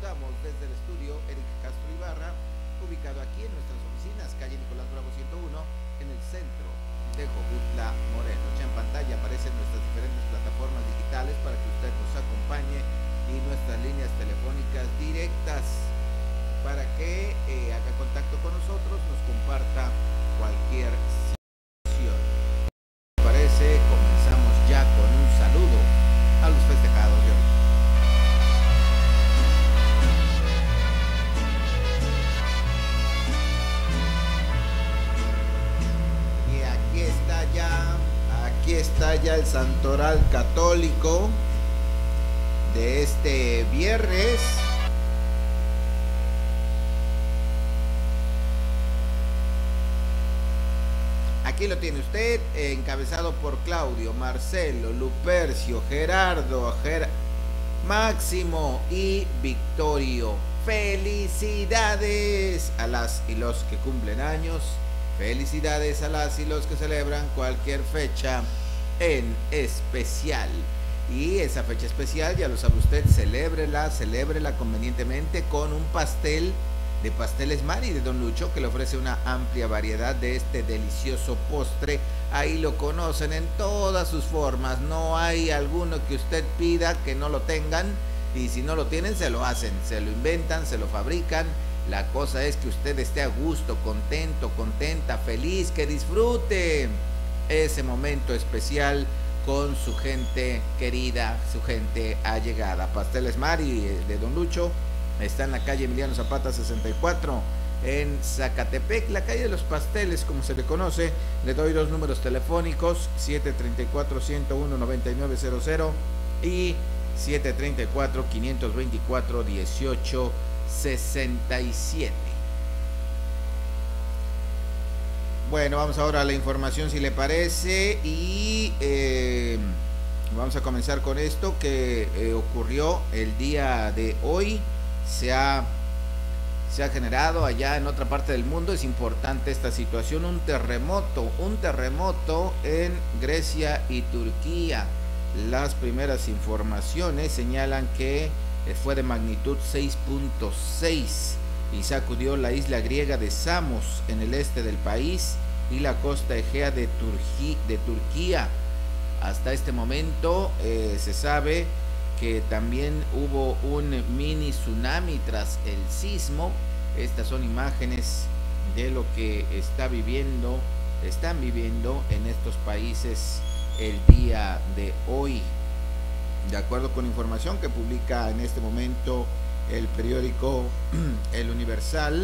saludamos desde el estudio Eric Castro Ibarra, ubicado aquí en nuestras oficinas, calle Nicolás Bravo 101, en el centro de Jojutla, Morelos. Ya en pantalla aparecen nuestras diferentes plataformas digitales para que usted nos acompañe y nuestras líneas telefónicas directas para que haga contacto con nosotros, nos comparta cualquier situación. Parece, comenzamos ya con un saludo a los festejados de hoy. Aquí está ya el santoral católico de este viernes. Aquí lo tiene usted, encabezado por Claudio, Marcelo, Lupercio, Gerardo, Máximo y Victorio. Felicidades a las y los que cumplen años. Felicidades a las y los que celebran cualquier fecha en especial. Y esa fecha especial, ya lo sabe usted, celébrela convenientemente con un pastel de Pasteles Mari de Don Lucho, que le ofrece una amplia variedad de este delicioso postre. Ahí lo conocen en todas sus formas, no hay alguno que usted pida que no lo tengan, y si no lo tienen se lo hacen, se lo inventan, se lo fabrican. La cosa es que usted esté a gusto, contento, contenta, feliz, que disfrute ese momento especial con su gente querida, su gente allegada. Pasteles Mari de Don Lucho está en la calle Emiliano Zapata 64 en Zacatepec, la calle de los pasteles como se le conoce. Le doy dos números telefónicos: 734-101-9900 y 734-524-1867. Bueno, vamos ahora a la información, si le parece, y vamos a comenzar con esto que ocurrió el día de hoy. Se ha generado allá en otra parte del mundo. Es importante esta situación: un terremoto en Grecia y Turquía. Las primeras informaciones señalan que fue de magnitud 6.6 y sacudió la isla griega de Samos en el este del país y la costa egea de Turquía. Hasta este momento se sabe que también hubo un mini tsunami tras el sismo. Estas son imágenes de lo que están viviendo en estos países el día de hoy. De acuerdo con información que publica en este momento el periódico El Universal,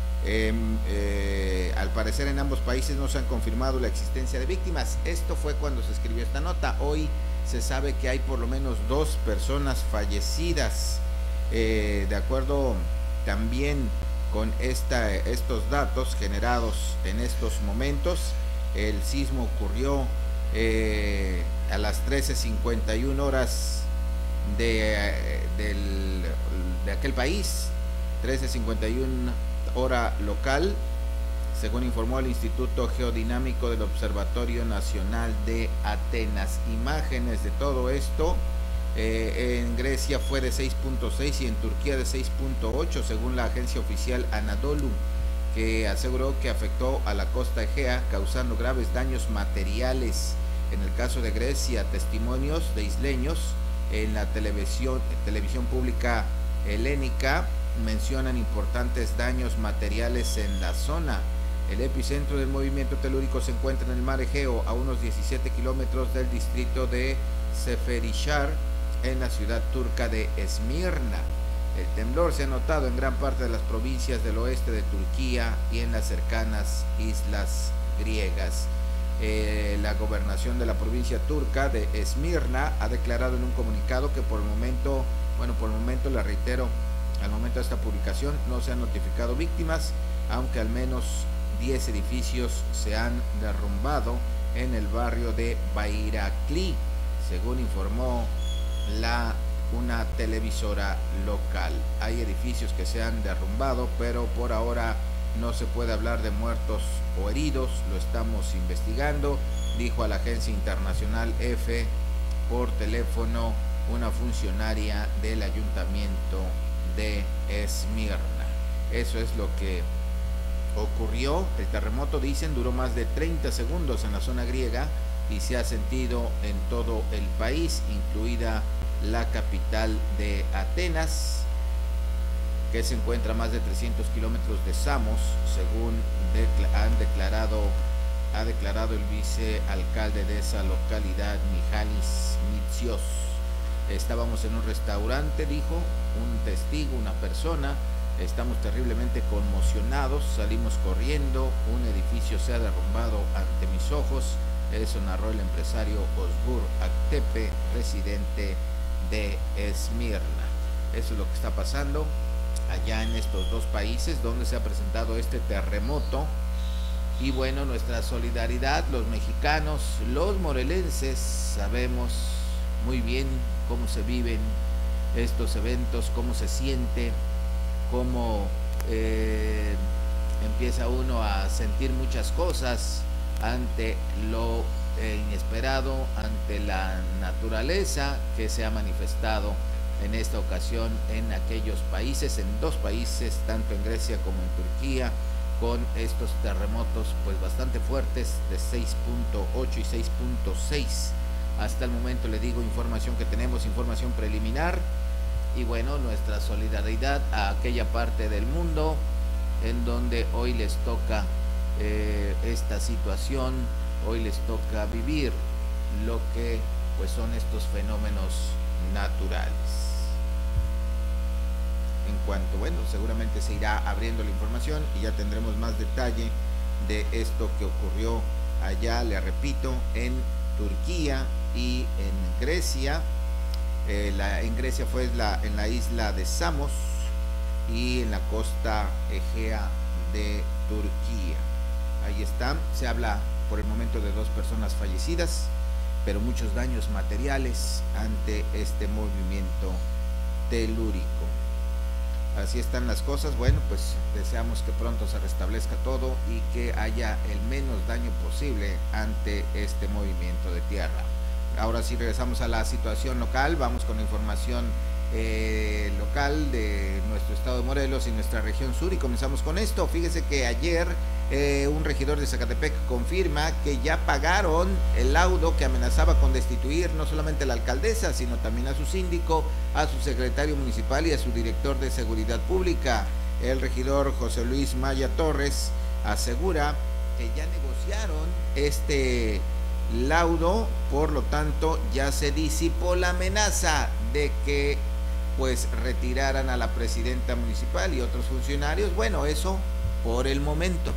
al parecer en ambos países no se han confirmado la existencia de víctimas. Esto fue cuando se escribió esta nota. Hoy se sabe que hay por lo menos 2 personas fallecidas. De acuerdo también con estos datos generados en estos momentos, el sismo ocurrió a las 13:51 horas de aquel país, 13:51 hora local, según informó el Instituto Geodinámico del Observatorio Nacional de Atenas. Imágenes de todo esto. En Grecia fue de 6.6 y en Turquía de 6.8, según la agencia oficial Anadolu, que aseguró que afectó a la costa egea, causando graves daños materiales. En el caso de Grecia, testimonios de isleños en la televisión pública helénica mencionan importantes daños materiales en la zona. El epicentro del movimiento telúrico se encuentra en el mar Egeo, a unos 17 kilómetros del distrito de Seferişehir, en la ciudad turca de Esmirna. El temblor se ha notado en gran parte de las provincias del oeste de Turquía y en las cercanas islas griegas. La gobernación de la provincia turca de Esmirna ha declarado en un comunicado que por el momento, le reitero, al momento de esta publicación no se han notificado víctimas, aunque al menos 10 edificios se han derrumbado en el barrio de Bayrakli, según informó una televisora local. Hay edificios que se han derrumbado, pero por ahora no se puede hablar de muertos o heridos, lo estamos investigando, dijo a la agencia internacional EFE por teléfono una funcionaria del ayuntamiento de Esmirna. Eso es lo que ocurrió. El terremoto, dicen, duró más de 30 segundos en la zona griega y se ha sentido en todo el país, incluida la capital de Atenas, que se encuentra a más de 300 kilómetros de Samos, según ha declarado el vicealcalde de esa localidad, Mijalis Mitsios. Estábamos en un restaurante, dijo un testigo, una persona. Estamos terriblemente conmocionados, salimos corriendo, un edificio se ha derrumbado ante mis ojos. Eso narró el empresario Ozgur Aktepe, residente de Esmirna. Eso es lo que está pasando allá en estos dos países donde se ha presentado este terremoto. Y bueno, nuestra solidaridad, los mexicanos, los morelenses, sabemos muy bien cómo se viven estos eventos, cómo se siente, cómo empieza uno a sentir muchas cosas ante lo inesperado, ante la naturaleza que se ha manifestado en esta ocasión en aquellos países, en dos países, tanto en Grecia como en Turquía, con estos terremotos pues bastante fuertes de 6.8 y 6.6. Hasta el momento, le digo, información que tenemos, información preliminar. Y bueno, nuestra solidaridad a aquella parte del mundo en donde hoy les toca esta situación, hoy les toca vivir lo que pues son estos fenómenos naturales. En cuanto, bueno, seguramente se irá abriendo la información y ya tendremos más detalle de esto que ocurrió allá, le repito, en Turquía y en Grecia. En Grecia fue en la isla de Samos y en la costa egea de Turquía. Ahí está, se habla por el momento de 2 personas fallecidas, pero muchos daños materiales ante este movimiento telúrico. Así están las cosas. Bueno, pues deseamos que pronto se restablezca todo y que haya el menos daño posible ante este movimiento de tierra. Ahora sí regresamos a la situación local, vamos con la información local de nuestro estado de Morelos y nuestra región sur, y comenzamos con esto. Fíjese que ayer un regidor de Zacatepec confirma que ya pagaron el laudo que amenazaba con destituir no solamente a la alcaldesa, sino también a su síndico, a su secretario municipal y a su director de seguridad pública. El regidor José Luis Maya Torres asegura que ya negociaron este laudo, por lo tanto ya se disipó la amenaza de que pues retiraran a la presidenta municipal y otros funcionarios. Bueno, eso por el momento.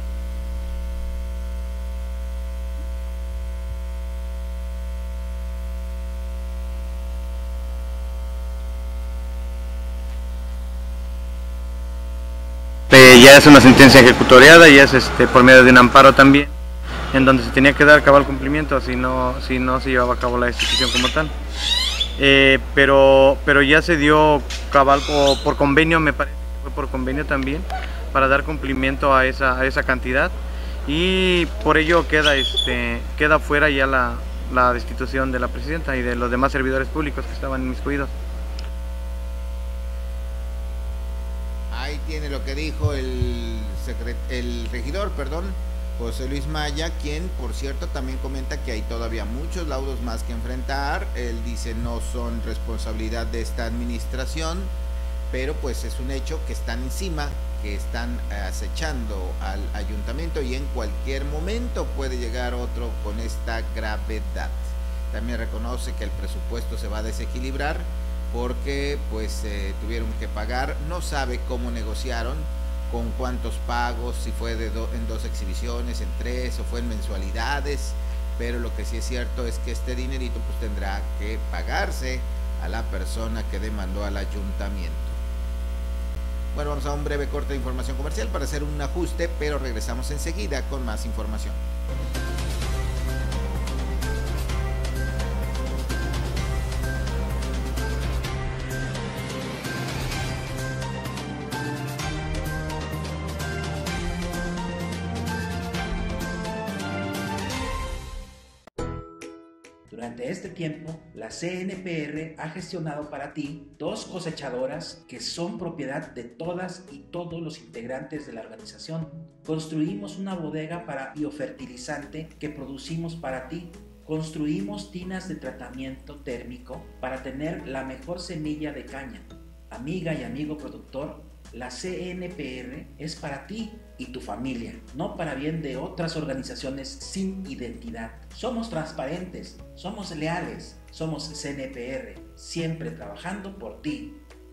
Ya es una sentencia ejecutoriada, ya es por medio de un amparo también, en donde se tenía que dar cabal cumplimiento si no se llevaba a cabo la destitución como tal. Pero ya se dio cabal por convenio, me parece que fue por convenio también, para dar cumplimiento a esa cantidad, y por ello queda fuera ya la destitución de la presidenta y de los demás servidores públicos que estaban inmiscuidos. Ahí tiene lo que dijo el regidor, José Luis Maya, quien por cierto también comenta que hay todavía muchos laudos más que enfrentar. Él dice no son responsabilidad de esta administración, pero pues es un hecho que están encima, que están acechando al ayuntamiento y en cualquier momento puede llegar otro con esta gravedad. También reconoce que el presupuesto se va a desequilibrar porque pues tuvieron que pagar, no sabe cómo negociaron, con cuántos pagos, si fue en 2 exhibiciones, en 3 o fue en mensualidades, pero lo que sí es cierto es que este dinerito pues tendrá que pagarse a la persona que demandó al ayuntamiento. Bueno, vamos a un breve corte de información comercial para hacer un ajuste, pero regresamos enseguida con más información. Durante este tiempo, la CNPR ha gestionado para ti 2 cosechadoras que son propiedad de todas y todos los integrantes de la organización. Construimos una bodega para biofertilizante que producimos para ti. Construimos tinas de tratamiento térmico para tener la mejor semilla de caña. Amiga y amigo productor, la CNPR es para ti y tu familia, no para bien de otras organizaciones sin identidad. Somos transparentes, somos leales, somos CNPR, siempre trabajando por ti.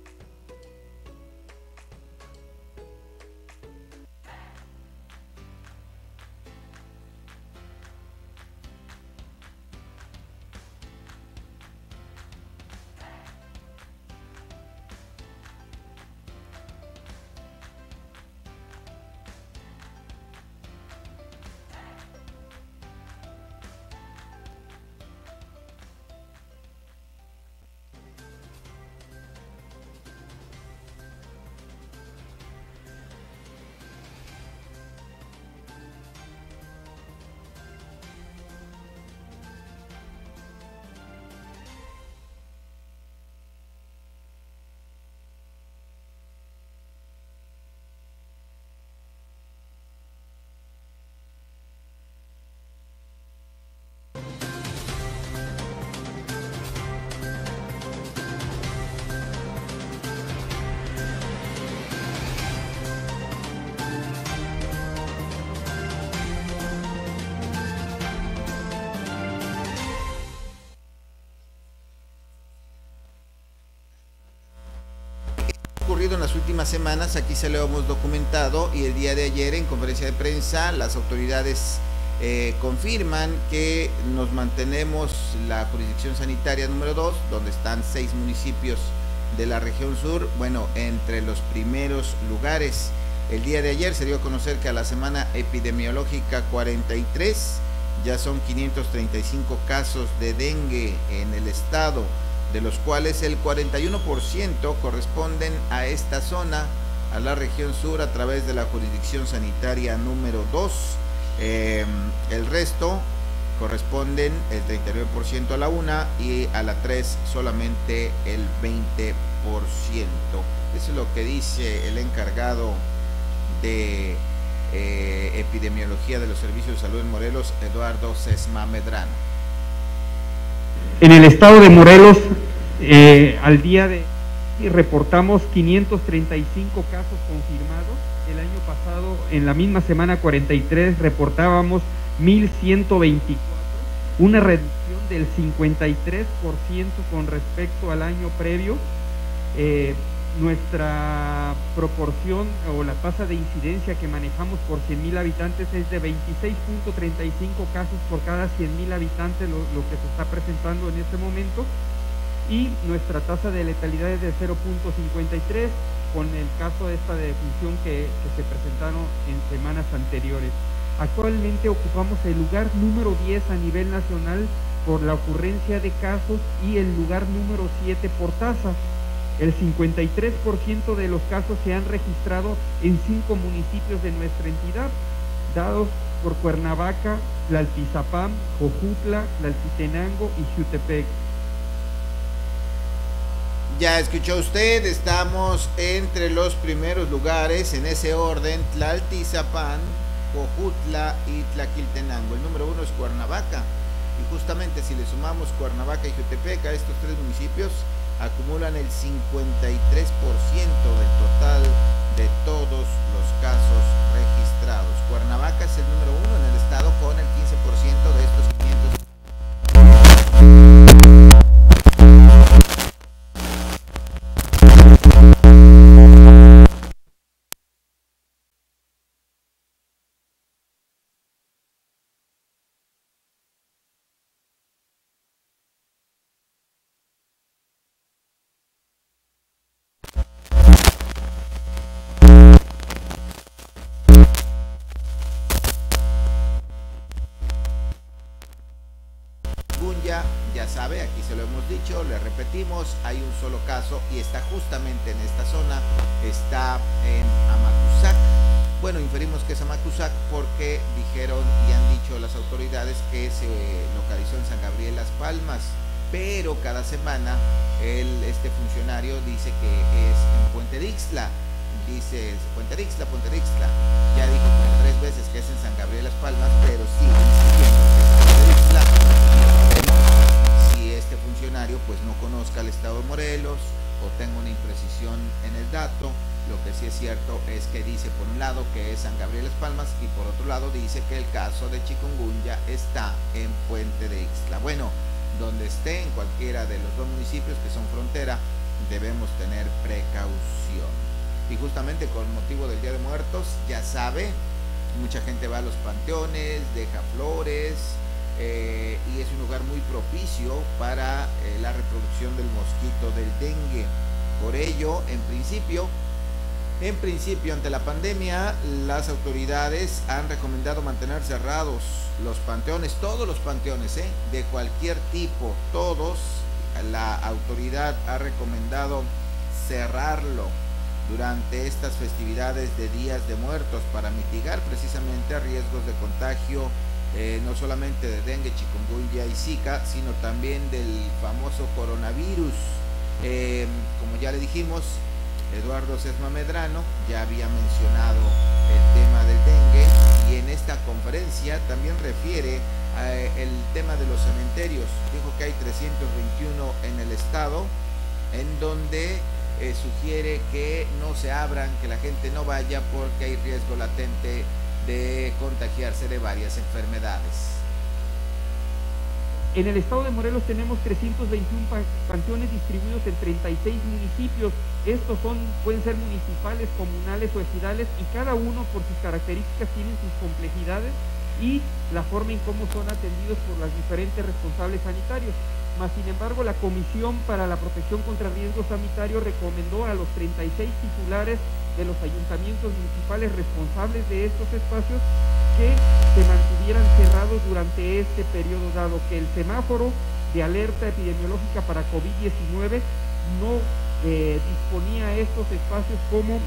Ocurrido en las últimas semanas, aquí se lo hemos documentado, y el día de ayer en conferencia de prensa las autoridades confirman que nos mantenemos la jurisdicción sanitaria número 2, donde están 6 municipios de la región sur, bueno, entre los primeros lugares. El día de ayer se dio a conocer que a la semana epidemiológica 43 ya son 535 casos de dengue en el estado, de los cuales el 41% corresponden a esta zona, a la región sur, a través de la jurisdicción sanitaria número 2. El resto corresponden el 39% a la 1 y a la 3 solamente el 20%. Eso es lo que dice el encargado de epidemiología de los servicios de salud en Morelos, Eduardo Sesma Medrano. En el estado de Morelos, al día de hoy reportamos 535 casos confirmados. El año pasado, en la misma semana 43, reportábamos 1,124, una reducción del 53% con respecto al año previo. Nuestra proporción o la tasa de incidencia que manejamos por 100,000 habitantes es de 26.35 casos por cada 100,000 habitantes, lo que se está presentando en este momento, y nuestra tasa de letalidad es de 0.53, con el caso de esta defunción que se presentaron en semanas anteriores. Actualmente ocupamos el lugar número 10 a nivel nacional por la ocurrencia de casos y el lugar número 7 por tasa. El 53% de los casos se han registrado en 5 municipios de nuestra entidad, dados por Cuernavaca, Tlaltizapán, Jojutla, Tlaltitenango y Xiutepec. Ya escuchó usted, estamos entre los primeros lugares en ese orden: Tlaltizapán, Jojutla y Tlaquiltenango. El número 1 es Cuernavaca, y justamente si le sumamos Cuernavaca y Xiutepec a estos 3 municipios, acumulan el 53% del total de todos los casos registrados. Cuernavaca es el número 1 en el estado con el 15% de estos 500. Ya sabe, aquí se lo hemos dicho, le repetimos, hay un solo caso y está justamente en esta zona, está en Amatuzac, Bueno, inferimos que es Amacuzac porque dijeron y han dicho las autoridades que se localizó en San Gabriel Las Palmas, pero cada semana este funcionario dice que es en Puente de Ixtla. Dice Puente de Ixtla, ya dijo como 3 veces que es en San Gabriel Las Palmas, pero sigue insistiendo que es Puente de Ixtla. Si este funcionario pues no conozca el estado de Morelos o tenga una imprecisión en el dato. Lo que sí es cierto es que dice por un lado que es San Gabriel Las Palmas y por otro lado dice que el caso de chikungunya está en Puente de Ixtla. Bueno, donde esté, en cualquiera de los 2 municipios que son frontera, debemos tener precaución. Y justamente con motivo del Día de Muertos, ya sabe, mucha gente va a los panteones, deja flores, y es un lugar muy propicio para la reproducción del mosquito del dengue. Por ello, en principio, ante la pandemia, las autoridades han recomendado mantener cerrados los panteones, todos los panteones, de cualquier tipo, todos. La autoridad ha recomendado cerrarlo durante estas festividades de Días de Muertos para mitigar precisamente riesgos de contagio, no solamente de dengue, chikungunya y zika, sino también del famoso coronavirus. Como ya le dijimos, Eduardo Sesma Medrano ya había mencionado el tema del dengue y en esta conferencia también refiere el tema de los cementerios. Dijo que hay 321 en el estado, en donde sugiere que no se abran, que la gente no vaya porque hay riesgo latente de contagiarse de varias enfermedades. En el estado de Morelos tenemos 321 panteones distribuidos en 36 municipios. Estos pueden ser municipales, comunales o ejidales, y cada uno por sus características tienen sus complejidades y la forma en cómo son atendidos por los diferentes responsables sanitarios. Mas, sin embargo, la Comisión para la Protección contra Riesgos Sanitarios recomendó a los 36 titulares de los ayuntamientos municipales responsables de estos espacios que se mantuvieran cerrados durante este periodo, dado que el semáforo de alerta epidemiológica para COVID-19 no disponía estos espacios como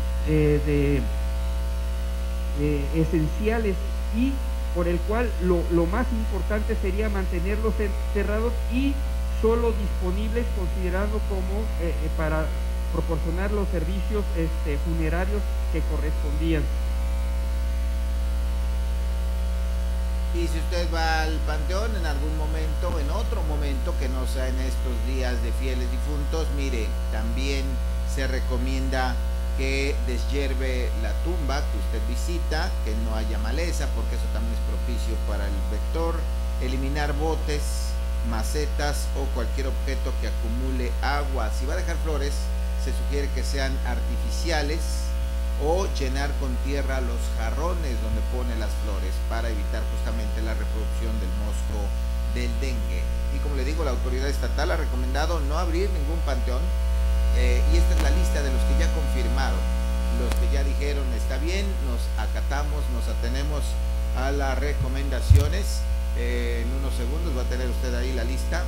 esenciales, y por el cual lo más importante sería mantenerlos cerrados y solo disponibles, considerando como para proporcionar los servicios funerarios que correspondían. Y si usted va al panteón en algún momento, en otro momento que no sea en estos días de fieles difuntos, mire, también se recomienda que deshierve la tumba que usted visita, que no haya maleza, porque eso también es propicio para el vector, eliminar botes, macetas o cualquier objeto que acumule agua. Si va a dejar flores, se sugiere que sean artificiales, o llenar con tierra los jarrones donde pone las flores para evitar justamente la reproducción del mosco del dengue. Y como le digo, la autoridad estatal ha recomendado no abrir ningún panteón, y esta es la lista de los que ya confirmaron. Los que ya dijeron está bien, nos acatamos, nos atenemos a las recomendaciones. En unos segundos va a tener usted ahí la lista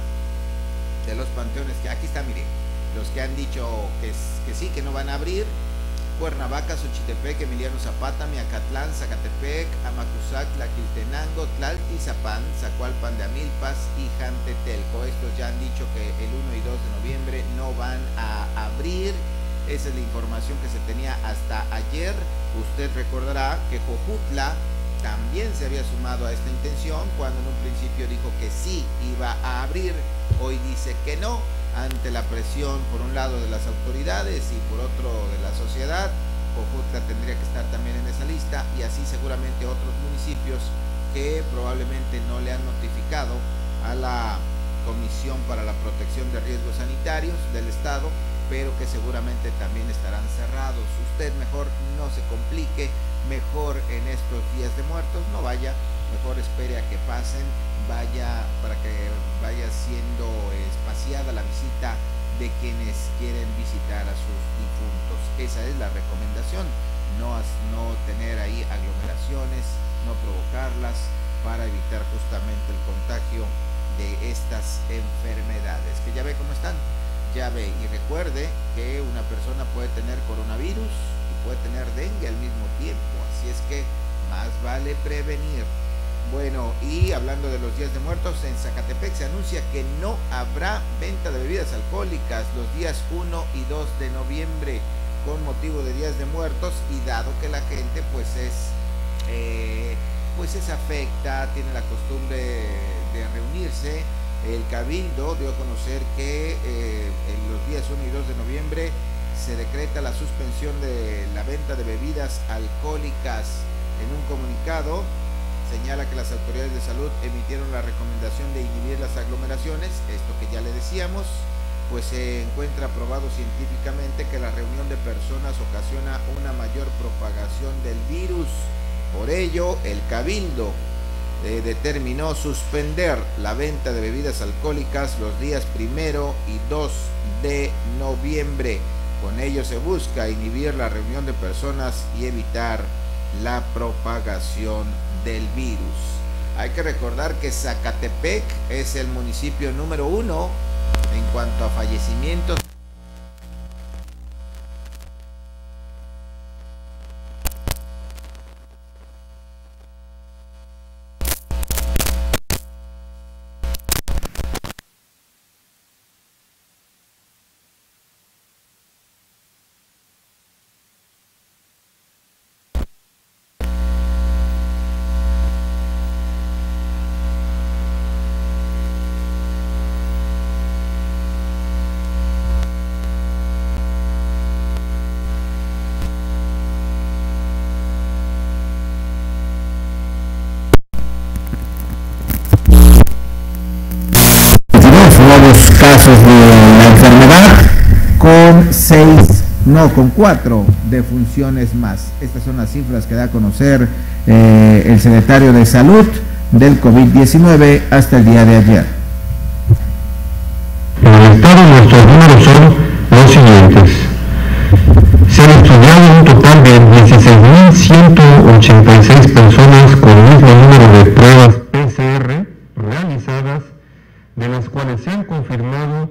de los panteones que aquí está, mire, los que han dicho que sí, que no van a abrir: Cuernavaca, Xochitepec, Emiliano Zapata, Miacatlán, Zacatepec, Amacuzac, Tlaquiltenango, Tlaltizapán, Zacualpan de Amilpas y Jantetelco. Estos ya han dicho que el 1 y 2 de noviembre no van a abrir. Esa es la información que se tenía hasta ayer. Usted recordará que Jojutla también se había sumado a esta intención cuando en un principio dijo que sí iba a abrir. Hoy dice que no, ante la presión por un lado de las autoridades y por otro de la sociedad. Jojutla tendría que estar también en esa lista, y así seguramente otros municipios que probablemente no le han notificado a la Comisión para la Protección de Riesgos Sanitarios del Estado, pero que seguramente también estarán cerrados. Usted mejor no se complique, mejor en estos días de muertos no vaya, mejor espere a que pasen, vaya para que vaya siendo espaciada la visita de quienes quieren visitar a sus difuntos. Esa es la recomendación, no tener ahí aglomeraciones, no provocarlas, para evitar justamente el contagio de estas enfermedades, que ya ve cómo están, ya ve. Y recuerde que una persona puede tener coronavirus y puede tener dengue al mismo tiempo, así es que más vale prevenir. Bueno, y hablando de los días de muertos, en Zacatepec se anuncia que no habrá venta de bebidas alcohólicas los días 1 y 2 de noviembre con motivo de días de muertos, y dado que la gente pues es afecta, tiene la costumbre de reunirse, el Cabildo dio a conocer que en los días 1 y 2 de noviembre se decreta la suspensión de la venta de bebidas alcohólicas. En un comunicado señala que las autoridades de salud emitieron la recomendación de inhibir las aglomeraciones, esto que ya le decíamos, pues se encuentra probado científicamente que la reunión de personas ocasiona una mayor propagación del virus. Por ello, el Cabildo determinó suspender la venta de bebidas alcohólicas los días 1 y 2 de noviembre. Con ello se busca inhibir la reunión de personas y evitar la propagación del virus. Hay que recordar que Zacatepec es el municipio número 1 en cuanto a fallecimientos. Casos de la enfermedad con 4 defunciones más. Estas son las cifras que da a conocer el secretario de Salud del COVID-19 hasta el día de ayer. En el estado nuestros números son los siguientes. Se han estudiado un total de 16.186 personas con el mismo número de pruebas PCR realizadas, de las cuales se han confirmado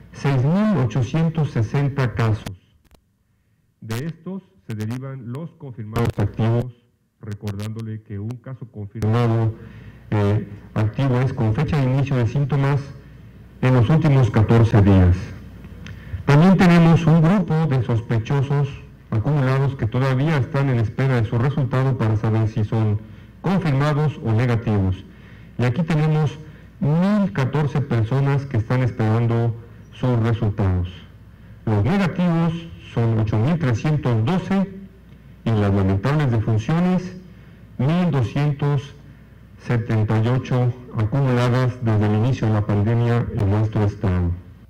6.860 casos. De estos se derivan los confirmados activos, recordándole que un caso confirmado activo es con fecha de inicio de síntomas en los últimos 14 días. También tenemos un grupo de sospechosos acumulados que todavía están en espera de su resultado para saber si son confirmados o negativos. Y aquí tenemos 1.014 personas que están esperando sus resultados. Los negativos son 8.312 y las lamentables defunciones 1.278 acumuladas desde el inicio de la pandemia en nuestro estado.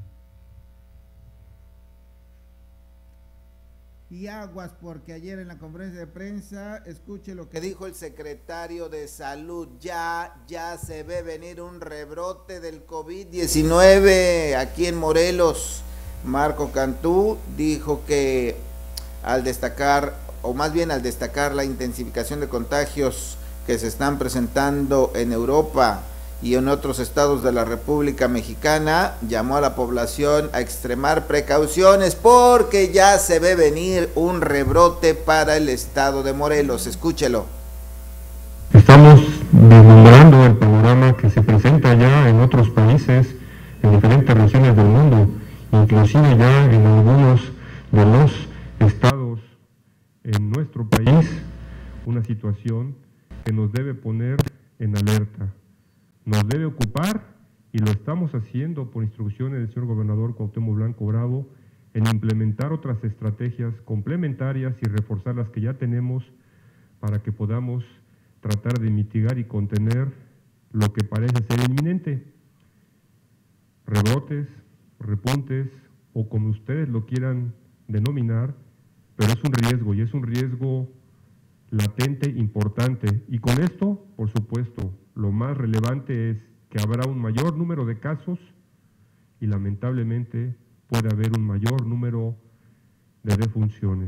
Y aguas, porque ayer en la conferencia de prensa, escuche lo que dijo el secretario de Salud, ya se ve venir un rebrote del COVID-19 aquí en Morelos. Marco Cantú dijo que al destacar la intensificación de contagios que se están presentando en Europa y en otros estados de la República Mexicana, llamó a la población a extremar precauciones porque ya se ve venir un rebrote para el estado de Morelos. Escúchelo. Estamos vislumbrando el panorama que se presenta ya en otros países, en diferentes regiones del mundo, inclusive ya en algunos de los estados en nuestro país, una situación que nos debe poner en alerta. Nos debe ocupar, y lo estamos haciendo por instrucciones del señor gobernador Cuauhtémoc Blanco Bravo, en implementar otras estrategias complementarias y reforzar las que ya tenemos para que podamos tratar de mitigar y contener lo que parece ser inminente. Rebrotes, repuntes, o como ustedes lo quieran denominar, pero es un riesgo, y es un riesgo latente, importante. Y con esto, por supuesto, lo más relevante es que habrá un mayor número de casos y lamentablemente puede haber un mayor número de defunciones.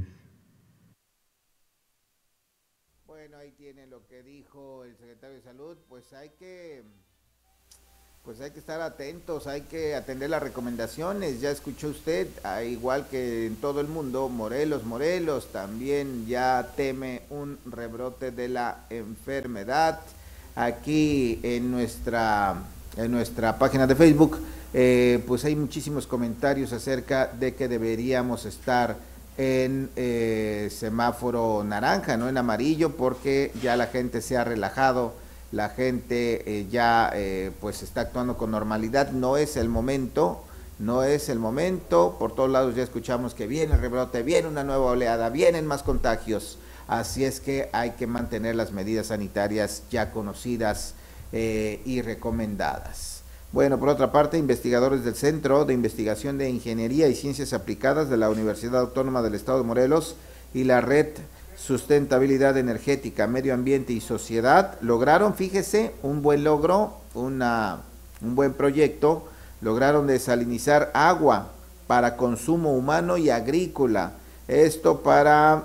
Bueno, ahí tiene lo que dijo el secretario de Salud, pues hay que Pues hay que estar atentos, hay que atender las recomendaciones. Ya escuchó usted, igual que en todo el mundo, Morelos también ya teme un rebrote de la enfermedad. Aquí en nuestra página de Facebook, pues hay muchísimos comentarios acerca de que deberíamos estar en semáforo naranja, no en amarillo, porque ya la gente se ha relajado. La gente ya pues está actuando con normalidad. No es el momento, por todos lados ya escuchamos que viene el rebrote, viene una nueva oleada, vienen más contagios, así es que hay que mantener las medidas sanitarias ya conocidas y recomendadas. Bueno, por otra parte, investigadores del Centro de Investigación de Ingeniería y Ciencias Aplicadas de la Universidad Autónoma del Estado de Morelos y la Red Sustentabilidad Energética, Medio Ambiente y Sociedad lograron, fíjese, un buen logro, un buen proyecto. Lograron desalinizar agua para consumo humano y agrícola, esto para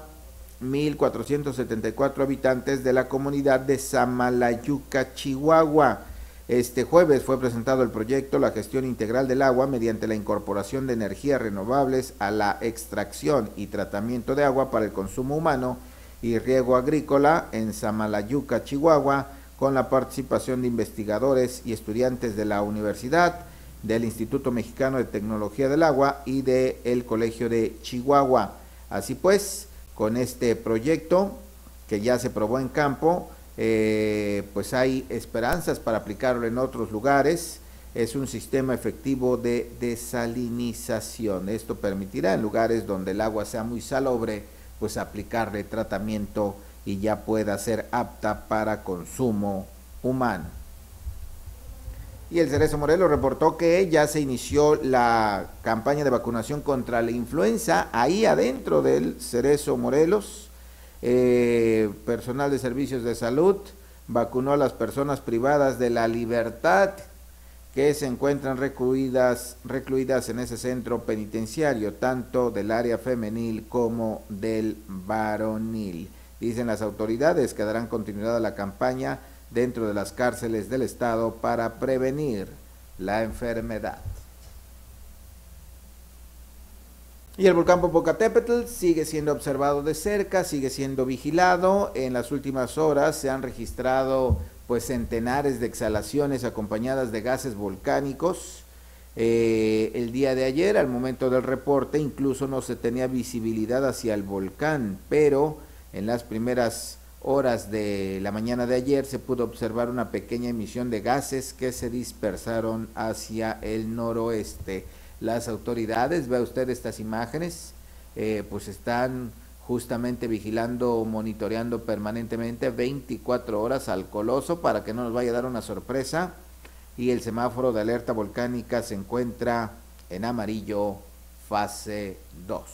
1,474 habitantes de la comunidad de Samalayuca, Chihuahua. Este jueves fue presentado el proyecto La Gestión Integral del Agua mediante la incorporación de energías renovables a la extracción y tratamiento de agua para el consumo humano y riego agrícola en Samalayuca, Chihuahua, con la participación de investigadores y estudiantes de la universidad, del Instituto Mexicano de Tecnología del Agua y del Colegio de Chihuahua. Así pues, con este proyecto que ya se probó en campo, pues hay esperanzas para aplicarlo en otros lugares. Es un sistema efectivo de desalinización. Esto permitirá en lugares donde el agua sea muy salobre, pues aplicarle tratamiento y ya pueda ser apta para consumo humano. Y el Cerezo Morelos reportó que ya se inició la campaña de vacunación contra la influenza ahí adentro del Cerezo Morelos. Personal de servicios de salud vacunó a las personas privadas de la libertad que se encuentran recluidas en ese centro penitenciario, tanto del área femenil como del varonil. Dicen las autoridades que darán continuidad a la campaña dentro de las cárceles del estado para prevenir la enfermedad. Y el volcán Popocatépetl sigue siendo observado de cerca, sigue siendo vigilado. En las últimas horas se han registrado pues centenares de exhalaciones acompañadas de gases volcánicos. El día de ayer, al momento del reporte, incluso no se tenía visibilidad hacia el volcán, pero en las primeras horas de la mañana de ayer se pudo observar una pequeña emisión de gases que se dispersaron hacia el noroeste. Las autoridades, vea usted estas imágenes, pues están justamente vigilando, monitoreando permanentemente 24 horas al coloso para que no nos vaya a dar una sorpresa, y el semáforo de alerta volcánica se encuentra en amarillo, fase 2.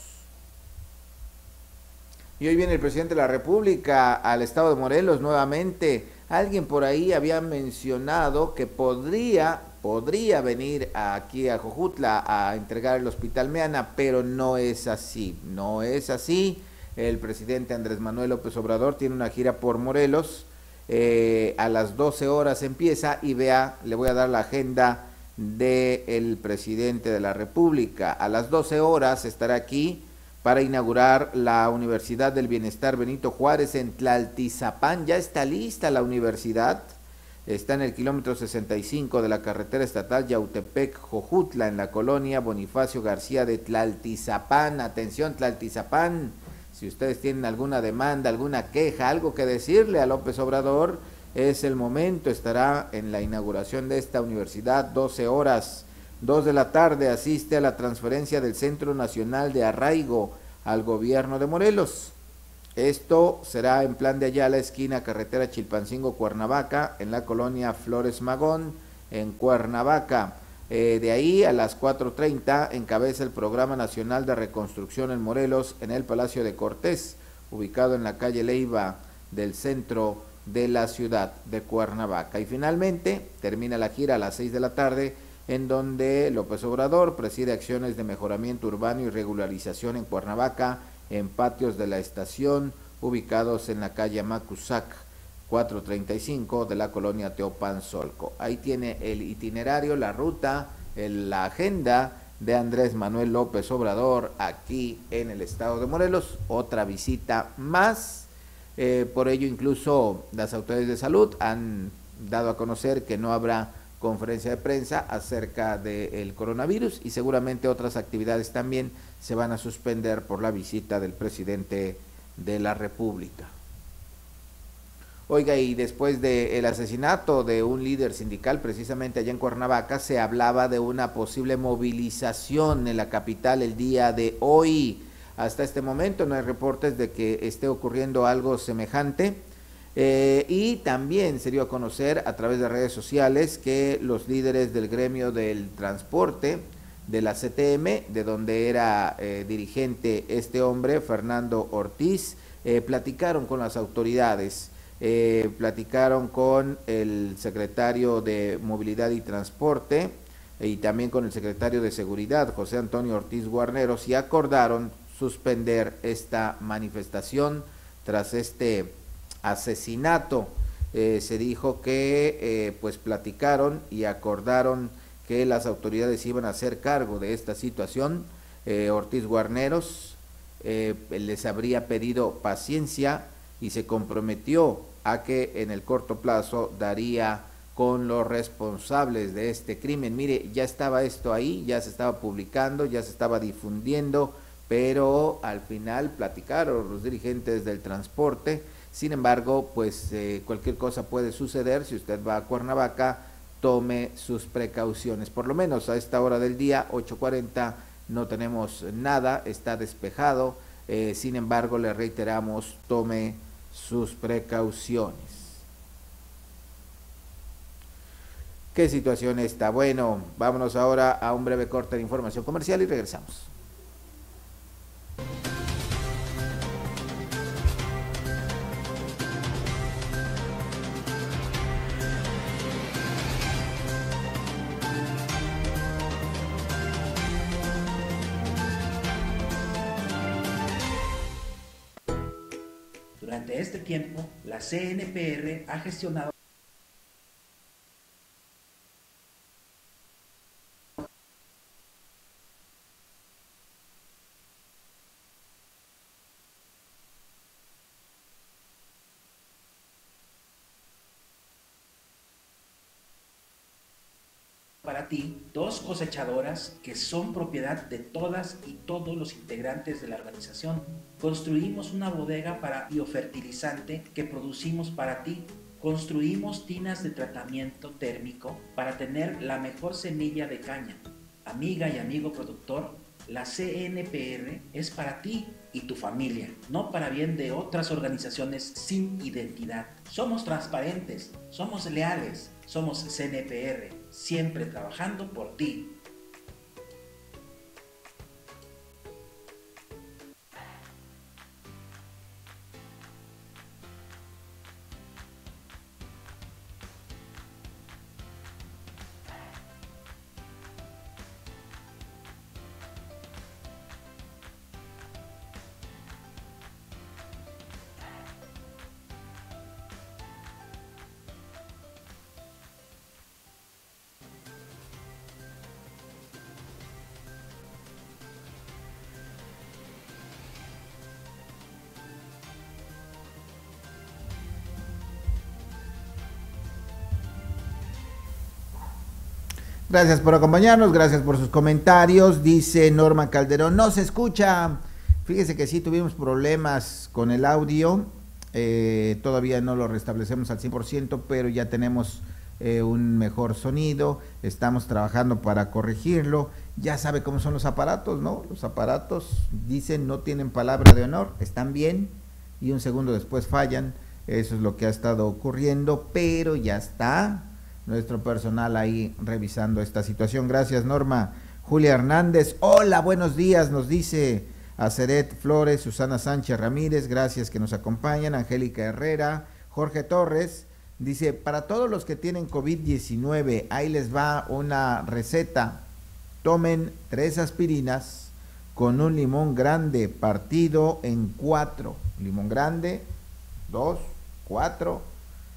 Y hoy viene el presidente de la República al estado de Morelos nuevamente. Alguien por ahí había mencionado que podría venir aquí a Jojutla a entregar el Hospital Meana, pero no es así. El presidente Andrés Manuel López Obrador tiene una gira por Morelos. A las 12 horas empieza y le voy a dar la agenda del presidente de la República. A las 12 horas estará aquí para inaugurar la Universidad del Bienestar Benito Juárez en Tlaltizapán. Ya está lista la universidad, está en el kilómetro 65 de la carretera estatal Yautepec-Jojutla, en la colonia Bonifacio García de Tlaltizapán. Atención, Tlaltizapán, si ustedes tienen alguna demanda, alguna queja, algo que decirle a López Obrador, es el momento. Estará en la inauguración de esta universidad, 12 horas. 2 de la tarde asiste a la transferencia del Centro Nacional de Arraigo al gobierno de Morelos. Esto será en Plan de Ayala, esquina carretera Chilpancingo-Cuernavaca, en la colonia Flores Magón, en Cuernavaca. De ahí a las 4:30 encabeza el Programa Nacional de Reconstrucción en Morelos, en el Palacio de Cortés, ubicado en la calle Leiva del centro de la ciudad de Cuernavaca. Y finalmente termina la gira a las 6 de la tarde, en donde López Obrador preside acciones de mejoramiento urbano y regularización en Cuernavaca, en patios de la estación ubicados en la calle Macusac 435 de la colonia Teopanzolco. Ahí tiene el itinerario, la ruta, la agenda de Andrés Manuel López Obrador aquí en el estado de Morelos. Otra visita más. Por ello, incluso las autoridades de salud han dado a conocer que no habrá conferencia de prensa acerca del coronavirus y seguramente otras actividades también se van a suspender por la visita del presidente de la República. Oiga, y después del asesinato de un líder sindical precisamente allá en Cuernavaca, se hablaba de una posible movilización en la capital el día de hoy. Hasta este momento no hay reportes de que esté ocurriendo algo semejante. Y también se dio a conocer a través de redes sociales que los líderes del gremio del transporte de la CTM, de donde era dirigente este hombre, Fernando Ortiz, platicaron con las autoridades, platicaron con el secretario de Movilidad y Transporte y también con el secretario de Seguridad, José Antonio Ortiz Guarneros, y acordaron suspender esta manifestación tras este asesinato. Se dijo que pues platicaron y acordaron que las autoridades iban a hacer cargo de esta situación. Ortiz Guarneros les habría pedido paciencia y se comprometió a que en el corto plazo daría con los responsables de este crimen. Mire, ya estaba esto ahí, ya se estaba publicando, ya se estaba difundiendo, pero al final platicaron los dirigentes del transporte. Sin embargo, pues cualquier cosa puede suceder. Si usted va a Cuernavaca, tome sus precauciones. Por lo menos a esta hora del día, 8:40, no tenemos nada, está despejado. Sin embargo, le reiteramos, tome sus precauciones. ¿Qué situación está? Bueno, vámonos ahora a un breve corte de información comercial y regresamos. Durante este tiempo, la CNPR ha gestionado para ti 2 cosechadoras que son propiedad de todas y todos los integrantes de la organización. Construimos una bodega para biofertilizante que producimos para ti. Construimos tinas de tratamiento térmico para tener la mejor semilla de caña. Amiga y amigo productor, la CNPR es para ti y tu familia, no para bien de otras organizaciones sin identidad. Somos transparentes, somos leales, somos CNPR, siempre trabajando por ti. Gracias por acompañarnos, gracias por sus comentarios. Dice Norma Calderón, no se escucha. Fíjese que sí tuvimos problemas con el audio, todavía no lo restablecemos al 100%, pero ya tenemos un mejor sonido, estamos trabajando para corregirlo. Ya sabe cómo son los aparatos, ¿no? Los aparatos dicen no tienen palabra de honor, están bien y un segundo después fallan. Eso es lo que ha estado ocurriendo, pero ya está nuestro personal ahí revisando esta situación. Gracias, Norma. Julia Hernández, hola, buenos días, nos dice Aceret Flores, Susana Sánchez Ramírez, gracias que nos acompañan. Angélica Herrera, Jorge Torres, dice, para todos los que tienen COVID-19, ahí les va una receta. Tomen 3 aspirinas con un limón grande partido en 4. Limón grande, 2, 4.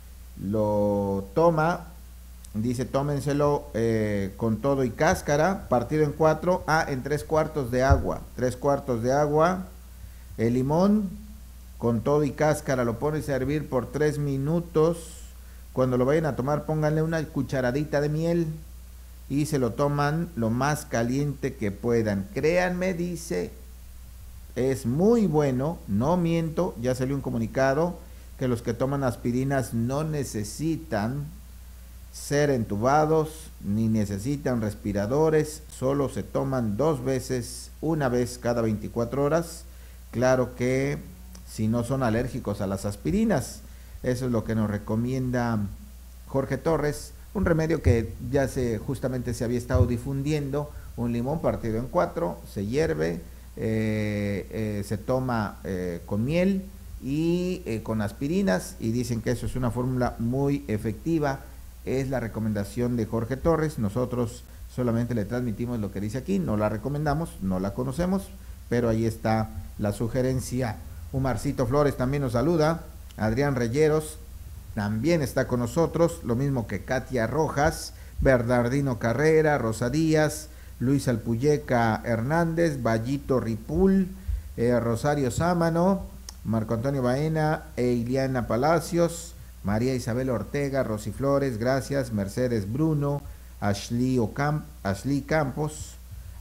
lo toma, dice tómenselo con todo y cáscara, partido en 4, en 3 cuartos de agua, 3 cuartos de agua, el limón con todo y cáscara, lo pones a hervir por 3 minutos, cuando lo vayan a tomar pónganle una cucharadita de miel y se lo toman lo más caliente que puedan. Créanme, dice, es muy bueno, no miento, ya salió un comunicado que los que toman aspirinas no necesitan ser entubados ni necesitan respiradores, solo se toman 2 veces, una vez cada 24 horas. Claro que si no son alérgicos a las aspirinas, eso es lo que nos recomienda Jorge Torres, un remedio que ya justamente se había estado difundiendo, un limón partido en 4, se hierve, se toma con miel y con aspirinas, y dicen que eso es una fórmula muy efectiva. Es la recomendación de Jorge Torres, nosotros solamente le transmitimos lo que dice aquí, no la recomendamos, no la conocemos, pero ahí está la sugerencia. Umarcito Flores también nos saluda, Adrián Reyeros también está con nosotros, lo mismo que Katia Rojas, Bernardino Carrera, Rosa Díaz, Luis Alpuyeca Hernández, Vallito Ripul, Rosario Sámano, Marco Antonio Baena, Iliana Palacios, María Isabel Ortega, Rosy Flores, gracias, Mercedes Bruno, Ashley Campos,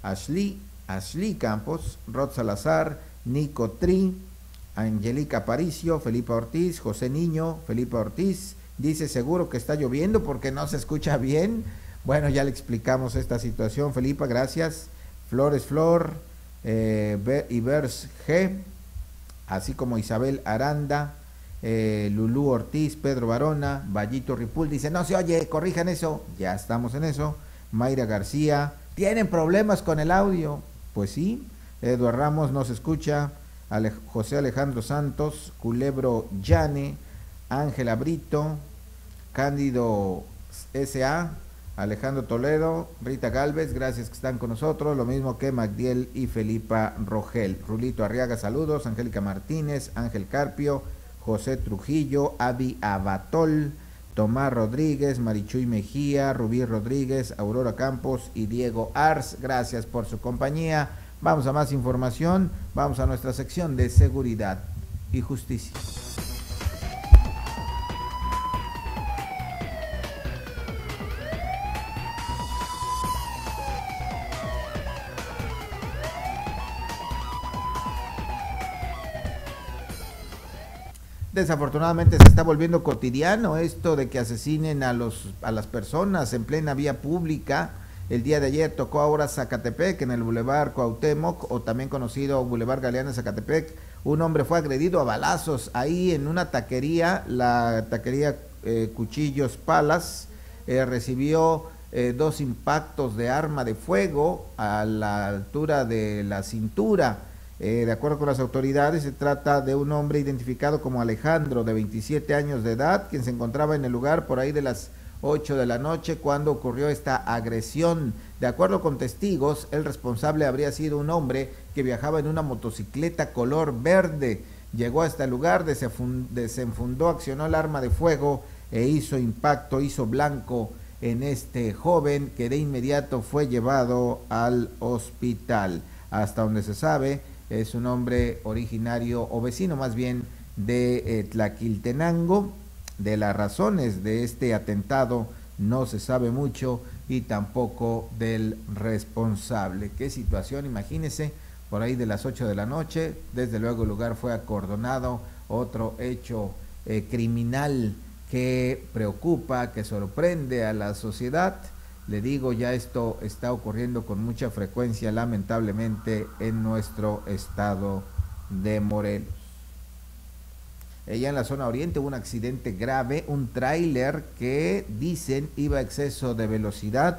Rod Salazar, Nico Tri, Angélica Aparicio, Felipe Ortiz, José Niño, Felipe Ortiz, dice seguro que está lloviendo porque no se escucha bien. Bueno, ya le explicamos esta situación, Felipa, gracias. Flores Flor, Ivers G, así como Isabel Aranda, Lulú Ortiz, Pedro Barona, Vallito Ripul, dice no se oye, corrijan eso, ya estamos en eso. Mayra García, ¿tienen problemas con el audio? Pues sí. Eduardo Ramos no se escucha. José Alejandro Santos, Culebro Llane, Ángela Brito, Cándido S.A., Alejandro Toledo, Rita Galvez, gracias que están con nosotros, lo mismo que Magdiel y Felipa Rogel. Rulito Arriaga, saludos, Angélica Martínez, Ángel Carpio, José Trujillo, Avi Abatol, Tomás Rodríguez, Marichuy Mejía, Rubí Rodríguez, Aurora Campos y Diego Ars, gracias por su compañía. Vamos a más información, vamos a nuestra sección de seguridad y justicia. Desafortunadamente se está volviendo cotidiano esto de que asesinen a las personas en plena vía pública. El día de ayer tocó ahora Zacatepec, en el Boulevard Cuauhtémoc, o también conocido Boulevard Galeana Zacatepec. Un hombre fue agredido a balazos ahí en una taquería, la taquería Cuchillos Palas, recibió 2 impactos de arma de fuego a la altura de la cintura. De acuerdo con las autoridades, se trata de un hombre identificado como Alejandro, de 27 años de edad, quien se encontraba en el lugar por ahí de las 8 de la noche cuando ocurrió esta agresión. De acuerdo con testigos, el responsable habría sido un hombre que viajaba en una motocicleta color verde. Llegó hasta el lugar, desenfundó, accionó el arma de fuego e hizo impacto, hizo blanco en este joven, que de inmediato fue llevado al hospital. Hasta donde se sabe, es un hombre originario, o vecino más bien, de Tlaquiltenango. De las razones de este atentado no se sabe mucho, y tampoco del responsable. Qué situación, imagínense, por ahí de las 8 de la noche, desde luego el lugar fue acordonado, otro hecho criminal que preocupa, que sorprende a la sociedad. Le digo, ya esto está ocurriendo con mucha frecuencia, lamentablemente, en nuestro estado de Morelos. Allá en la zona oriente hubo un accidente grave, un tráiler que dicen iba a exceso de velocidad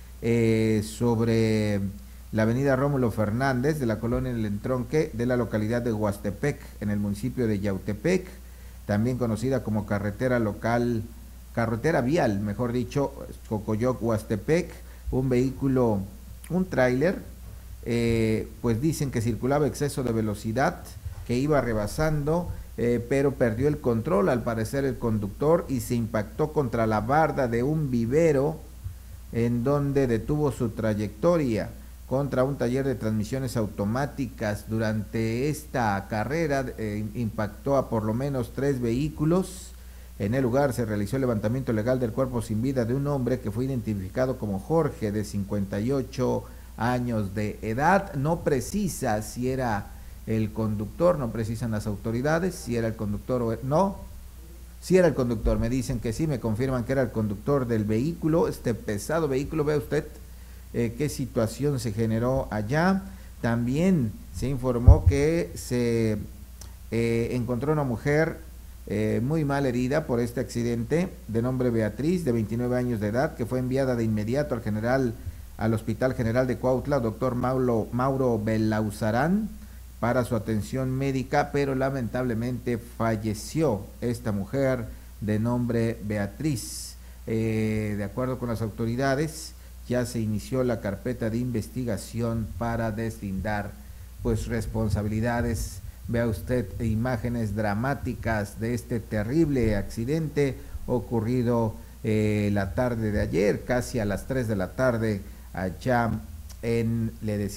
sobre la avenida Rómulo Fernández de la colonia El Entronque de la localidad de Huastepec, en el municipio de Yautepec, también conocida como carretera vial, mejor dicho, Cocoyoc-Huastepec. Un vehículo, un tráiler, pues dicen que circulaba a exceso de velocidad, que iba rebasando, pero perdió el control al parecer el conductor y se impactó contra la barda de un vivero en donde detuvo su trayectoria contra un taller de transmisiones automáticas. Durante esta carrera impactó a por lo menos 3 vehículos. En el lugar se realizó el levantamiento legal del cuerpo sin vida de un hombre que fue identificado como Jorge, de 58 años de edad. No precisa si era el conductor, no precisan las autoridades si era el conductor o no. Si era el conductor, me dicen que sí, me confirman que era el conductor del vehículo, este pesado vehículo. Vea usted qué situación se generó allá. También se informó que se encontró una mujer muy mal herida por este accidente, de nombre Beatriz, de 29 años de edad, que fue enviada de inmediato al Hospital General de Cuautla, doctor Mauro Belauzarán, para su atención médica, pero lamentablemente falleció esta mujer de nombre Beatriz. De acuerdo con las autoridades, ya se inició la carpeta de investigación para deslindar pues responsabilidades. Vea usted imágenes dramáticas de este terrible accidente ocurrido la tarde de ayer, casi a las 3 de la tarde, allá en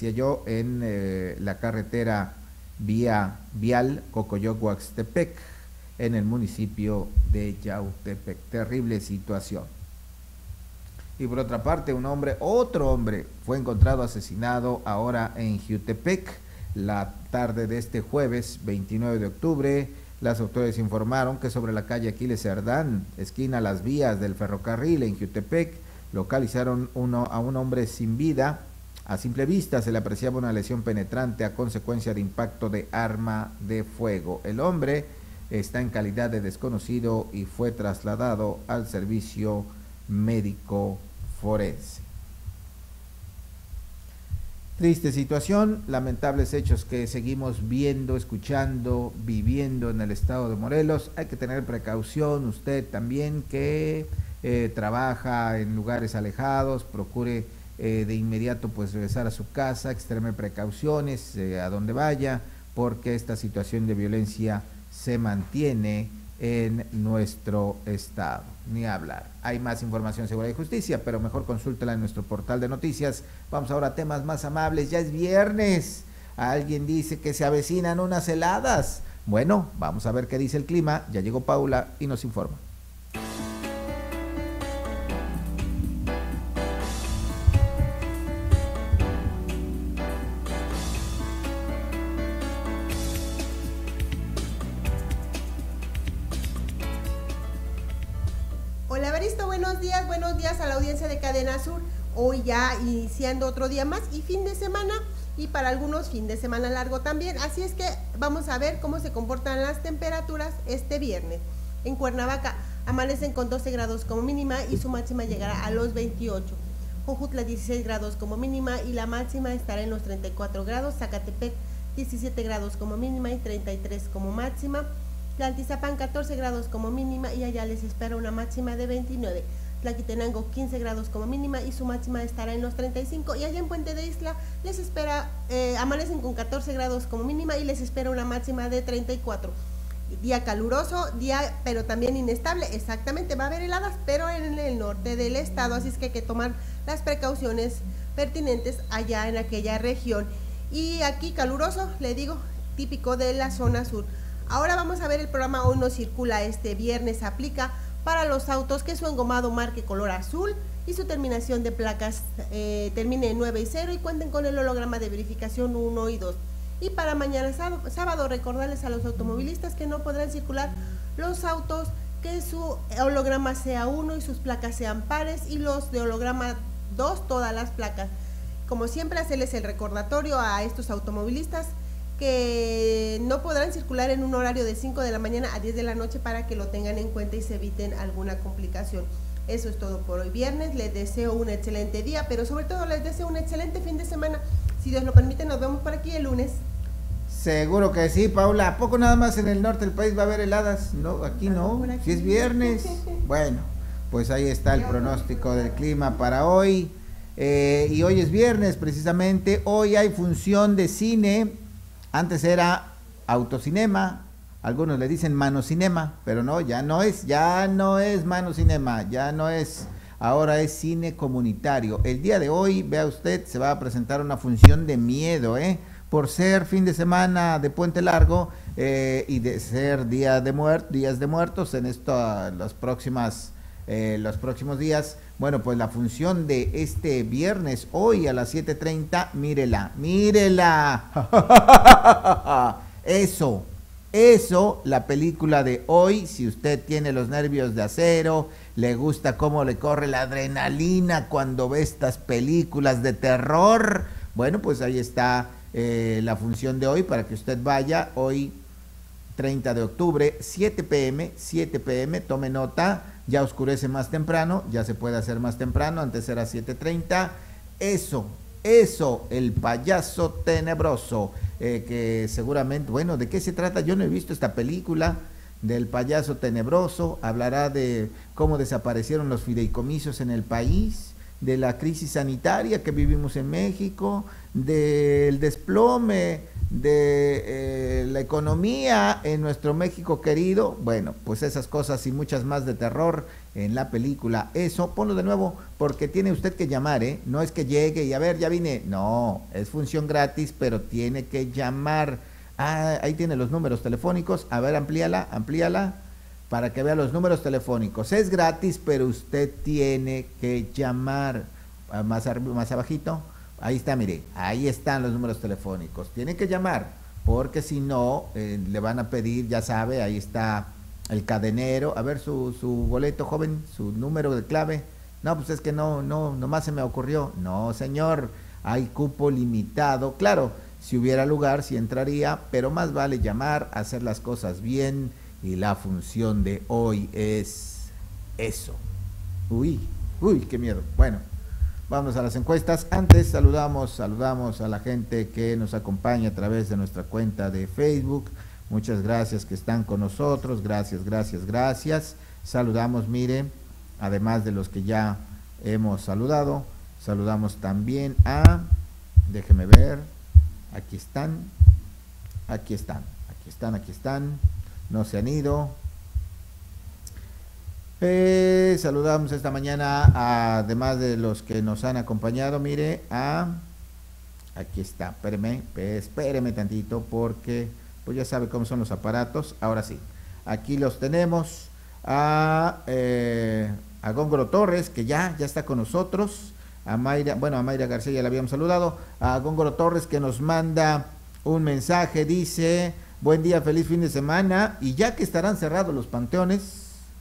la carretera vial Cocoyoc-Huaxtepec, en el municipio de Yautepec. Terrible situación. Y por otra parte, otro hombre fue encontrado asesinado ahora en Jiutepec. La tarde de este jueves 29 de octubre, las autoridades informaron que sobre la calle Aquiles Cerdán, esquina Las Vías del ferrocarril en Jiutepec, localizaron a un hombre sin vida. A simple vista se le apreciaba una lesión penetrante a consecuencia de impacto de arma de fuego. El hombre está en calidad de desconocido y fue trasladado al servicio médico forense. Triste situación, lamentables hechos que seguimos viendo, escuchando, viviendo en el estado de Morelos. Hay que tener precaución, usted también que trabaja en lugares alejados, procure de inmediato pues regresar a su casa, extreme precauciones a donde vaya, porque esta situación de violencia se mantiene en nuestro estado. Ni hablar. Hay más información, seguridad y justicia, pero mejor consúltela en nuestro portal de noticias. Vamos ahora a temas más amables. Ya es viernes. Alguien dice que se avecinan unas heladas. Bueno, vamos a ver qué dice el clima. Ya llegó Paula y nos informa. Buenos días a la audiencia de Cadena Sur. Hoy ya iniciando otro día más y fin de semana, y para algunos fin de semana largo también, así es que vamos a ver cómo se comportan las temperaturas este viernes. En Cuernavaca amanecen con 12 grados como mínima y su máxima llegará a los 28. Jojutla 16 grados como mínima y la máxima estará en los 34 grados. Zacatepec 17 grados como mínima y 33 como máxima. Tlaltizapán 14 grados como mínima y allá les espera una máxima de 29. Tlaquitenango 15 grados como mínima y su máxima estará en los 35, y allá en Puente de Isla les espera, amanecen con 14 grados como mínima y les espera una máxima de 34. Día caluroso, pero también inestable, exactamente, va a haber heladas, pero en el norte del estado, así es que hay que tomar las precauciones pertinentes allá en aquella región. Y aquí caluroso, le digo, típico de la zona sur. Ahora vamos a ver el programa Hoy No Circula. Este viernes aplica para los autos que su engomado marque color azul y su terminación de placas termine en 9 y 0 y cuenten con el holograma de verificación 1 y 2. Y para mañana sábado recordarles a los automovilistas que no podrán circular los autos que su holograma sea 1 y sus placas sean pares, y los de holograma 2 todas las placas. Como siempre, hacerles el recordatorio a estos automovilistas que no podrán circular en un horario de 5 de la mañana a 10 de la noche para que lo tengan en cuenta y se eviten alguna complicación. Eso es todo por hoy viernes. Les deseo un excelente día, pero sobre todo les deseo un excelente fin de semana. Si Dios lo permite, nos vemos por aquí el lunes. Seguro que sí, Paula. ¿A poco nada más en el norte del país va a haber heladas? No, aquí no, aquí. Si es viernes. Bueno, pues ahí está el pronóstico del clima para hoy. Y hoy es viernes precisamente. Hoy hay función de cine. Antes era Autocinema, algunos le dicen Manocinema, pero no, ya no es Manocinema, ya no es, ahora es cine comunitario. El día de hoy, vea usted, se va a presentar una función de miedo, por ser fin de semana de puente largo y de ser días de muertos en los próximos días. Bueno, pues la función de este viernes, hoy a las 7:30, mírela. Eso, la película de hoy, si usted tiene los nervios de acero, le gusta cómo le corre la adrenalina cuando ve estas películas de terror, bueno, pues ahí está la función de hoy para que usted vaya, hoy 30 de octubre, 7 p.m, tome nota, ya oscurece más temprano, ya se puede hacer más temprano, antes era 7:30, eso, El payaso tenebroso, que seguramente, bueno, ¿de qué se trata? Yo no he visto esta película del payaso tenebroso, hablará de cómo desaparecieron los fideicomisos en el país, de la crisis sanitaria que vivimos en México, del desplome de la economía en nuestro México querido. Bueno, pues esas cosas y muchas más de terror en la película. Eso, ponlo de nuevo, porque tiene usted que llamar, no es que llegue y a ver, ya vine, no, es función gratis, pero tiene que llamar. Ahí tiene los números telefónicos, a ver, amplíala, para que vea los números telefónicos. Es gratis, pero usted tiene que llamar. Más abajito, ahí está, mire, ahí están los números telefónicos. Tiene que llamar, porque si no, le van a pedir, ya sabe, ahí está el cadenero. A ver su boleto, joven, su número de clave. No, pues es que nomás se me ocurrió. No, señor, hay cupo limitado. Claro, si hubiera lugar, sí entraría, pero más vale llamar, hacer las cosas bien. Y la función de hoy es eso. Uy, qué miedo. Bueno, vamos a las encuestas. Antes saludamos a la gente que nos acompaña a través de nuestra cuenta de Facebook. Muchas gracias que están con nosotros. Gracias. Saludamos, mire, además de los que ya hemos saludado, saludamos también a, déjeme ver, aquí están. No se han ido. Saludamos esta mañana, además de los que nos han acompañado, mire, aquí está, espéreme tantito, porque pues ya sabe cómo son los aparatos. Ahora sí, aquí los tenemos, a Góngoro Torres, que ya está con nosotros, a Mayra García ya la habíamos saludado, a Góngoro Torres, que nos manda un mensaje, dice: buen día, feliz fin de semana, y ya que estarán cerrados los panteones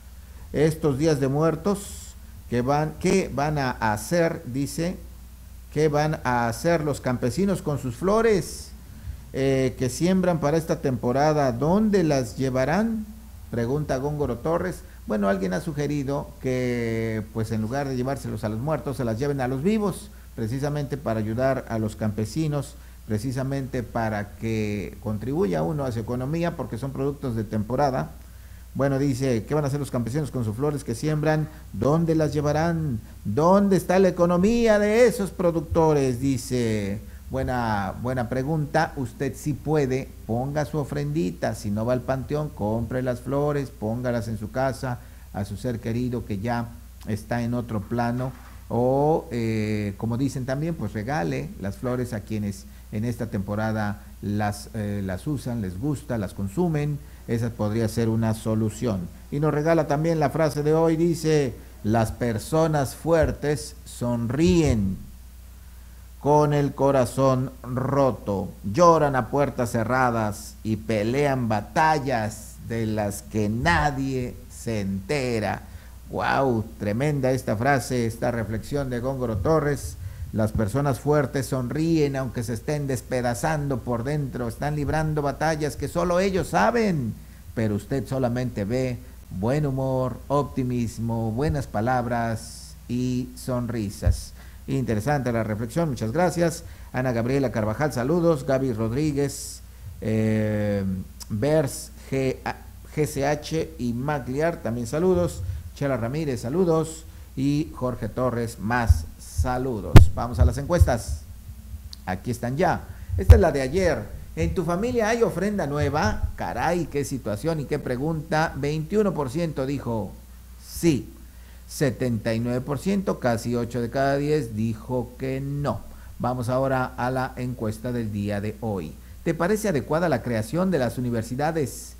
estos días de muertos, ¿qué van a hacer? Dice, ¿qué van a hacer los campesinos con sus flores que siembran para esta temporada? ¿Dónde las llevarán? Pregunta Góngoro Torres. Bueno, alguien ha sugerido que pues en lugar de llevárselos a los muertos, se las lleven a los vivos, precisamente para ayudar a los campesinos, precisamente para que contribuya uno a su economía, porque son productos de temporada. Bueno, dice, ¿qué van a hacer los campesinos con sus flores que siembran? ¿Dónde las llevarán? ¿Dónde está la economía de esos productores? Dice, buena pregunta. Usted sí puede, ponga su ofrendita. Si no va al panteón, compre las flores, póngalas en su casa a su ser querido que ya está en otro plano. O, como dicen también, pues regale las flores a quienes en esta temporada las usan, les gusta, las consumen. Esa podría ser una solución. Y nos regala también la frase de hoy, dice: las personas fuertes sonríen con el corazón roto, lloran a puertas cerradas y pelean batallas de las que nadie se entera. ¡Wow! Tremenda esta frase, esta reflexión de Góngoro Torres. Las personas fuertes sonríen aunque se estén despedazando por dentro, están librando batallas que solo ellos saben, pero usted solamente ve buen humor, optimismo, buenas palabras y sonrisas. Interesante la reflexión, muchas gracias. Ana Gabriela Carvajal, saludos. Gaby Rodríguez, Bers, GCH y Magliar, también saludos. Chela Ramírez, saludos. Y Jorge Torres, más saludos. Vamos a las encuestas. Aquí están ya. Esta es la de ayer. ¿En tu familia hay ofrenda nueva? Caray, qué situación y qué pregunta. 21% dijo sí. 79%, casi 8 de cada 10, dijo que no. Vamos ahora a la encuesta del día de hoy. ¿Te parece adecuada la creación de las universidades,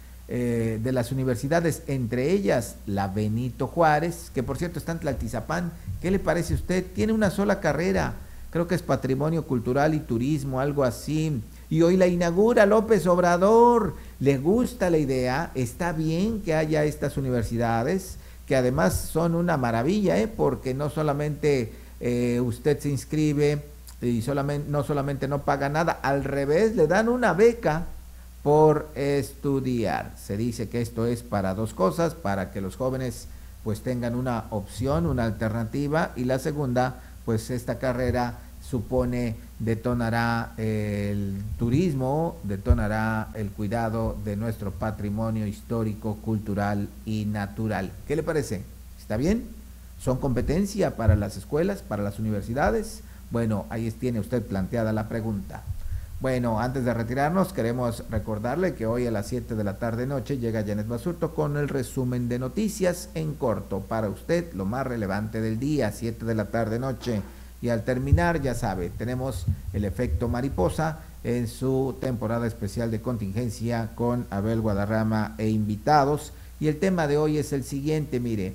entre ellas la Benito Juárez, que por cierto está en Tlaltizapán? ¿Qué le parece a usted? Tiene una sola carrera, creo que es Patrimonio Cultural y Turismo, algo así, y hoy la inaugura López Obrador. ¿Le gusta la idea? Está bien que haya estas universidades, que además son una maravilla, porque no solamente usted se inscribe y no solamente no paga nada, al revés, le dan una beca por estudiar. Se dice que esto es para dos cosas: para que los jóvenes pues tengan una opción, una alternativa, y la segunda, pues esta carrera detonará el turismo, detonará el cuidado de nuestro patrimonio histórico, cultural y natural. ¿Qué le parece? ¿Está bien? ¿Son competencia para las escuelas, para las universidades? Bueno, ahí tiene usted planteada la pregunta. Bueno, antes de retirarnos, queremos recordarle que hoy a las 7 de la tarde-noche llega Janet Basurto con el resumen de noticias en corto. Para usted, lo más relevante del día, 7 de la tarde-noche. Y al terminar, ya sabe, tenemos el efecto mariposa en su temporada especial de contingencia con Abel Guadarrama e invitados. Y el tema de hoy es el siguiente, mire: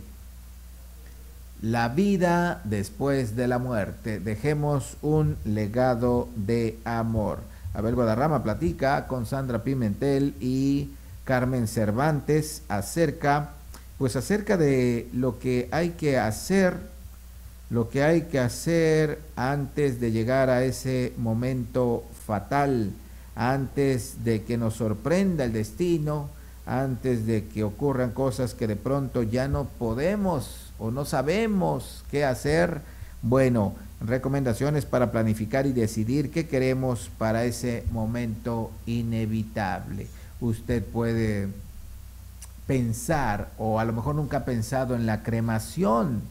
la vida después de la muerte. Dejemos un legado de amor. Abel Guadarrama platica con Sandra Pimentel y Carmen Cervantes acerca de lo que hay que hacer antes de llegar a ese momento fatal, antes de que nos sorprenda el destino, antes de que ocurran cosas que de pronto ya no podemos o no sabemos qué hacer. Bueno, recomendaciones para planificar y decidir qué queremos para ese momento inevitable. Usted puede pensar, o a lo mejor nunca ha pensado en la cremación.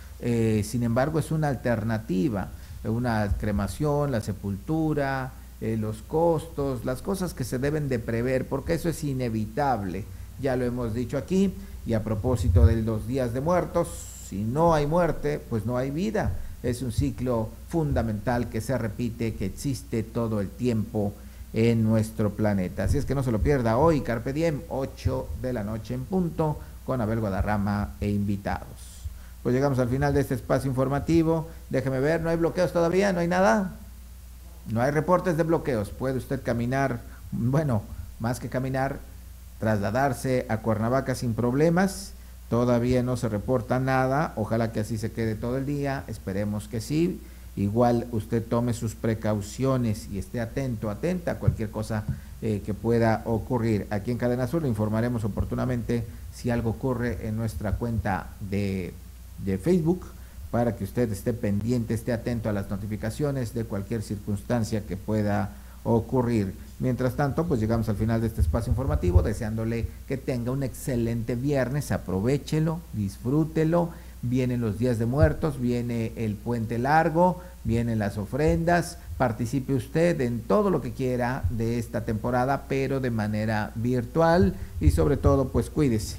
Sin embargo, es una alternativa, una cremación, la sepultura, los costos, las cosas que se deben de prever, porque eso es inevitable. Ya lo hemos dicho aquí. Y a propósito de los días de muertos, si no hay muerte, pues no hay vida. Es un ciclo fundamental que se repite, que existe todo el tiempo en nuestro planeta. Así es que no se lo pierda hoy, Carpe Diem, 8 de la noche en punto, con Abel Guadarrama e invitados. Pues llegamos al final de este espacio informativo. Déjeme ver, ¿no hay bloqueos todavía? ¿No hay nada? No hay reportes de bloqueos. Puede usted caminar, bueno, más que caminar, trasladarse a Cuernavaca sin problemas. Todavía no se reporta nada. Ojalá que así se quede todo el día. Esperemos que sí. Igual usted tome sus precauciones y esté atento, atenta a cualquier cosa que pueda ocurrir. Aquí en Cadena Sur le informaremos oportunamente si algo ocurre en nuestra cuenta de Facebook, para que usted esté pendiente, esté atento a las notificaciones de cualquier circunstancia que pueda ocurrir. Mientras tanto, pues llegamos al final de este espacio informativo, deseándole que tenga un excelente viernes. Aprovéchelo, disfrútelo. Vienen los días de muertos, viene el puente largo, vienen las ofrendas. Participe usted en todo lo que quiera de esta temporada, pero de manera virtual, y sobre todo, pues cuídese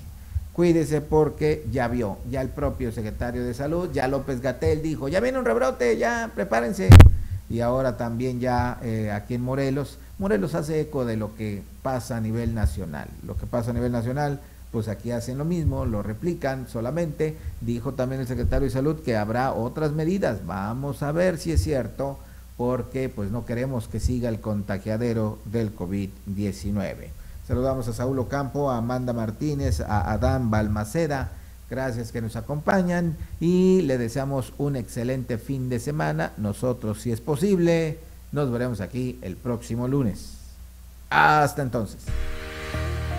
porque ya vio, ya el propio secretario de Salud, ya López-Gatell dijo, ya viene un rebrote, ya prepárense. Y ahora también ya aquí en Morelos hace eco de lo que pasa a nivel nacional. Lo que pasa a nivel nacional, pues aquí hacen lo mismo, lo replican solamente. Dijo también el secretario de Salud que habrá otras medidas. Vamos a ver si es cierto, porque pues no queremos que siga el contagiadero del COVID-19. Saludamos a Saúl Ocampo, a Amanda Martínez, a Adán Balmaceda. Gracias que nos acompañan y le deseamos un excelente fin de semana. Nosotros, si es posible, nos veremos aquí el próximo lunes. Hasta entonces.